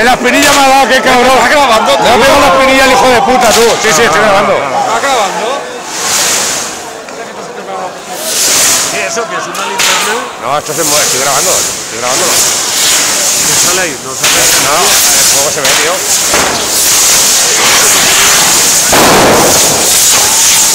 En la espinilla me ha dado, qué cabrón. ¿Estás grabando? Me ha pegado la espinilla el hijo de puta, tú. Sí, sí, estoy grabando. ¿Estás grabando? ¿Qué es eso? ¿Que es una linterna? No, esto se mueve, estoy grabando. Estoy grabándolo. ¿No sale ahí? ¿No sale ahí? No, el juego se ve, tío.